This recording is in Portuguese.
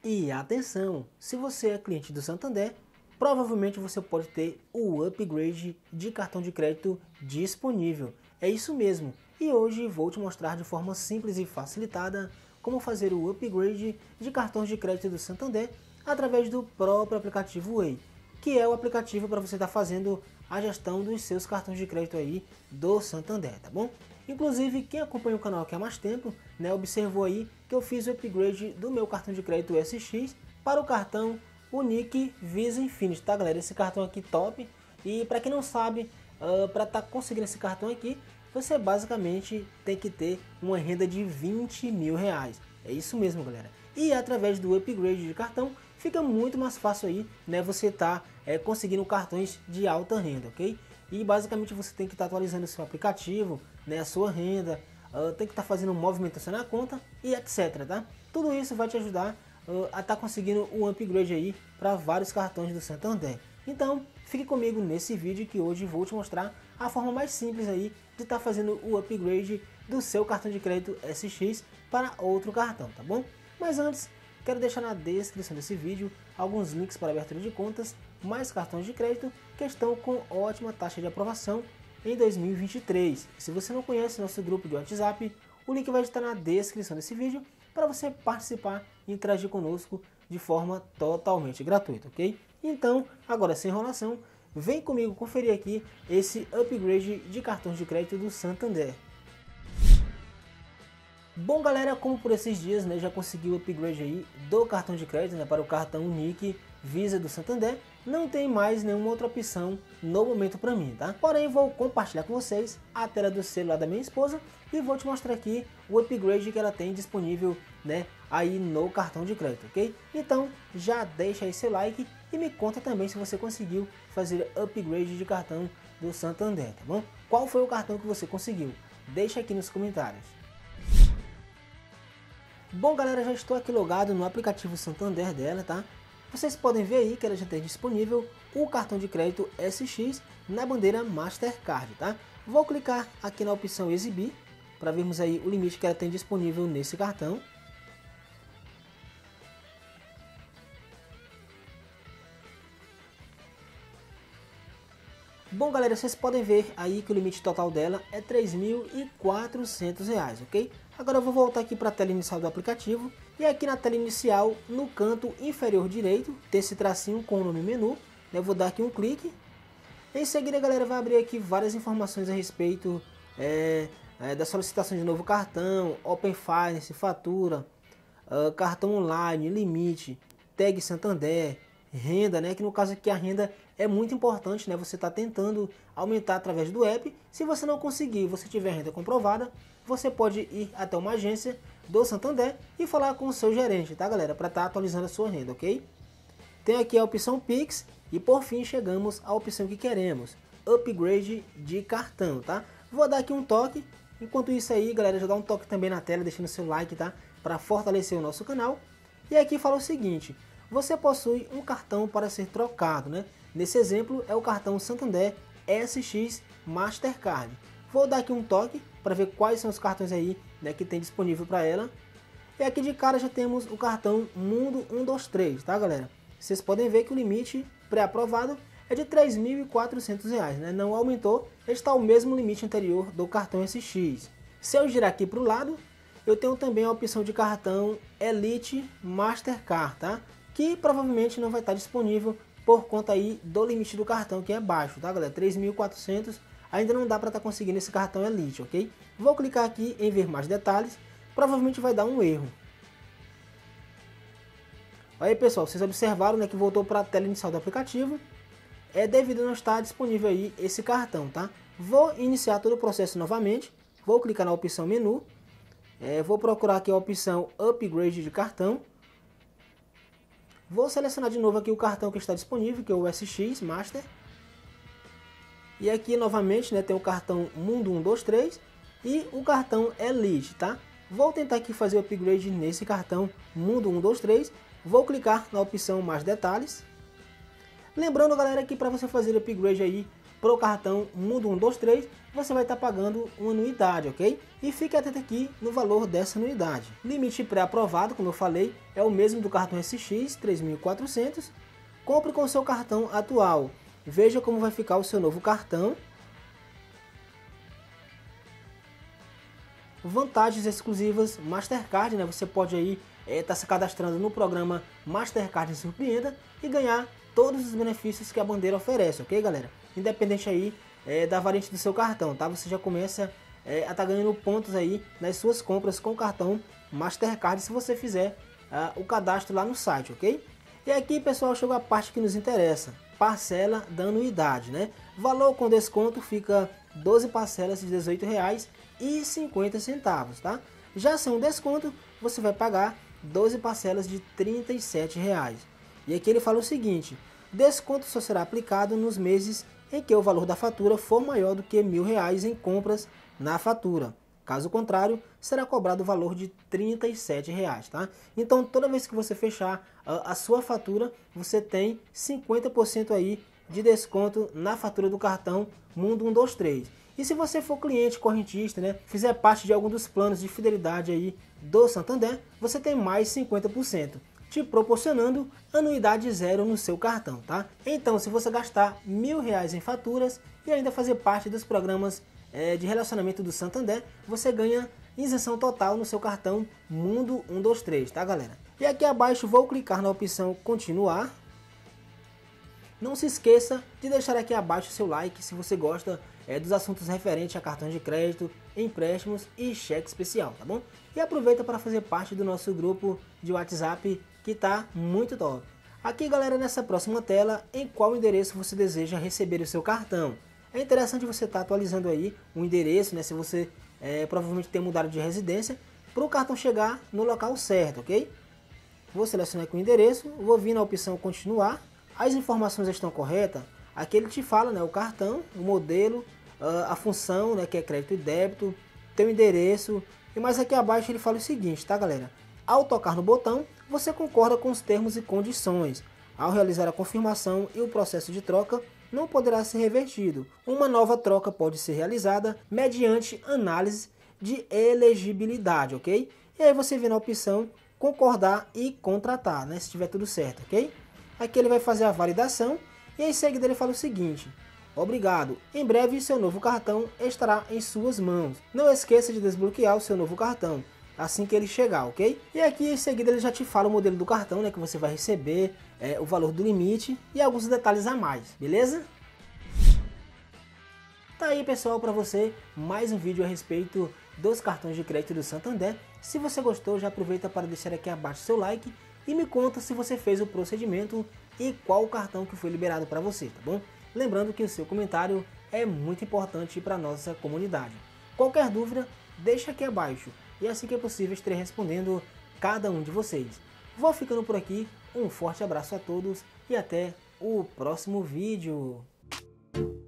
E atenção, se você é cliente do Santander, provavelmente você pode ter o upgrade de cartão de crédito disponível. É isso mesmo, e hoje vou te mostrar de forma simples e facilitada como fazer o upgrade de cartões de crédito do Santander através do próprio aplicativo Way, que é o aplicativo para você estar fazendo a gestão dos seus cartões de crédito aí do Santander, tá bom? Inclusive, quem acompanha o canal aqui há mais tempo, observou aí que eu fiz o upgrade do meu cartão de crédito SX para o cartão Unique Visa Infinity, tá galera? Esse cartão aqui top. E para quem não sabe, para estar conseguindo esse cartão aqui, você basicamente tem que ter uma renda de 20 mil reais. É isso mesmo, galera. E através do upgrade de cartão, fica muito mais fácil aí, você tá conseguindo cartões de alta renda, ok? E basicamente você tem que estar atualizando o seu aplicativo, a sua renda, tem que estar fazendo movimentação na conta e etc, tá? Tudo isso vai te ajudar a estar conseguindo um upgrade aí para vários cartões do Santander. Então, fique comigo nesse vídeo que hoje vou te mostrar a forma mais simples aí de estar fazendo o upgrade do seu cartão de crédito SX para outro cartão, tá bom? Mas antes, quero deixar na descrição desse vídeo alguns links para abertura de contas, mais cartões de crédito que estão com ótima taxa de aprovação em 2023. Se você não conhece nosso grupo de WhatsApp, o link vai estar na descrição desse vídeo para você participar e interagir conosco de forma totalmente gratuita, ok? Então, agora sem enrolação, vem comigo conferir aqui esse upgrade de cartões de crédito do Santander. Bom galera, como por esses dias já consegui o upgrade aí do cartão de crédito para o cartão Unique Visa do Santander, não tem mais nenhuma outra opção no momento para mim, tá? Porém vou compartilhar com vocês a tela do celular da minha esposa e vou te mostrar aqui o upgrade que ela tem disponível aí no cartão de crédito, ok? Então já deixa aí seu like e me conta também se você conseguiu fazer upgrade de cartão do Santander, tá bom? Qual foi o cartão que você conseguiu? Deixa aqui nos comentários. Bom galera, já estou aqui logado no aplicativo Santander dela, tá? Vocês podem ver aí que ela já tem disponível o cartão de crédito SX na bandeira Mastercard, tá? Vou clicar aqui na opção exibir para vermos aí o limite que ela tem disponível nesse cartão. Bom galera, vocês podem ver aí que o limite total dela é R$ 3.400, ok? Agora eu vou voltar aqui para a tela inicial do aplicativo e aqui na tela inicial, no canto inferior direito, tem esse tracinho com o nome menu. Eu vou dar aqui um clique. Em seguida, galera, vai abrir aqui várias informações a respeito da solicitação de novo cartão, Open Finance, fatura, cartão online, limite, tag Santander, renda, que no caso aqui a renda é muito importante, você está tentando aumentar através do app. Se você não conseguir, você tiver renda comprovada, você pode ir até uma agência do Santander e falar com o seu gerente, tá galera, para estar atualizando a sua renda, ok? Tem aqui a opção Pix e por fim chegamos à opção que queremos, upgrade de cartão, tá? Vou dar aqui um toque. Enquanto isso aí, galera, já dá um toque também na tela, deixando seu like, tá? Para fortalecer o nosso canal. E aqui fala o seguinte: você possui um cartão para ser trocado, Nesse exemplo é o cartão Santander SX Mastercard. Vou dar aqui um toque para ver quais são os cartões aí que tem disponível para ela. E aqui de cara já temos o cartão Mundo 123, tá galera? Vocês podem ver que o limite pré-aprovado é de R$ 3.400, Não aumentou, está o mesmo limite anterior do cartão SX. Se eu girar aqui para o lado, eu tenho também a opção de cartão Elite Mastercard, tá? Que provavelmente não vai estar disponível por conta aí do limite do cartão que é baixo, tá galera? 3.400, ainda não dá para estar conseguindo esse cartão Elite, ok? Vou clicar aqui em ver mais detalhes, provavelmente vai dar um erro. Aí pessoal, vocês observaram que voltou para a tela inicial do aplicativo, é devido a não estar disponível aí esse cartão, tá? Vou iniciar todo o processo novamente, vou clicar na opção menu, vou procurar aqui a opção upgrade de cartão. Vou selecionar de novo aqui o cartão que está disponível, que é o SX Master. E aqui novamente tem o cartão Mundo 123 e o cartão Elite, tá? Vou tentar aqui fazer o upgrade nesse cartão Mundo 123. Vou clicar na opção mais detalhes. Lembrando, galera, que para você fazer upgrade aí pro cartão Mundo 123, você vai estar pagando uma anuidade, ok? E fique atento aqui no valor dessa anuidade. Limite pré-aprovado, como eu falei, é o mesmo do cartão SX, 3.400. Compre com o seu cartão atual. Veja como vai ficar o seu novo cartão. Vantagens exclusivas Mastercard, né? Você pode aí estar se cadastrando no programa Mastercard Surpreenda e ganhar todos os benefícios que a bandeira oferece, ok, galera? Independente aí da variante do seu cartão, tá? Você já começa a estar ganhando pontos aí nas suas compras com o cartão Mastercard se você fizer o cadastro lá no site, ok? E aqui, pessoal, chegou a parte que nos interessa. Parcela da anuidade, né? Valor com desconto fica 12 parcelas de R$18,50, tá? Já sem um desconto, você vai pagar 12 parcelas de R$37. E aqui ele fala o seguinte: desconto só será aplicado nos meses em que o valor da fatura for maior do que R$1.000 em compras na fatura. Caso contrário, será cobrado o valor de R$37, tá? Então, toda vez que você fechar a sua fatura, você tem 50% aí de desconto na fatura do cartão Mundo 123. E se você for cliente correntista, né, fizer parte de algum dos planos de fidelidade aí do Santander, você tem mais 50%, te proporcionando anuidade zero no seu cartão, tá? Então, se você gastar R$1.000 em faturas e ainda fazer parte dos programas de relacionamento do Santander, você ganha isenção total no seu cartão Mundo 123, tá, galera? E aqui abaixo vou clicar na opção continuar. Não se esqueça de deixar aqui abaixo o seu like se você gosta dos assuntos referentes a cartão de crédito, empréstimos e cheque especial, tá bom? E aproveita para fazer parte do nosso grupo de WhatsApp que tá muito top. Aqui, galera, nessa próxima tela, em qual endereço você deseja receber o seu cartão. É interessante você estar atualizando aí o endereço, né? Se você provavelmente tem mudado de residência, para o cartão chegar no local certo, ok? Vou selecionar aqui o endereço, vou vir na opção continuar. As informações estão corretas. Aqui ele te fala, né, o cartão, o modelo, a função, né, que é crédito e débito, teu endereço. E mais aqui abaixo ele fala o seguinte, tá, galera? Ao tocar no botão, você concorda com os termos e condições. Ao realizar a confirmação e o processo de troca não poderá ser revertido. Uma nova troca pode ser realizada mediante análise de elegibilidade, ok? E aí você vê na opção concordar e contratar, né? Se tiver tudo certo, ok? Aqui ele vai fazer a validação e em seguida ele fala o seguinte: obrigado, em breve seu novo cartão estará em suas mãos. Não esqueça de desbloquear o seu novo cartão assim que ele chegar, ok? E aqui em seguida ele já te fala o modelo do cartão, né, que você vai receber, o valor do limite e alguns detalhes a mais, beleza? Tá aí, pessoal, para você mais um vídeo a respeito dos cartões de crédito do Santander. Se você gostou, já aproveita para deixar aqui abaixo seu like e me conta se você fez o procedimento e qual o cartão que foi liberado para você, tá bom? Lembrando que o seu comentário é muito importante para a nossa comunidade. Qualquer dúvida, deixa aqui abaixo e assim que é possível estarei respondendo cada um de vocês. Vou ficando por aqui, um forte abraço a todos e até o próximo vídeo.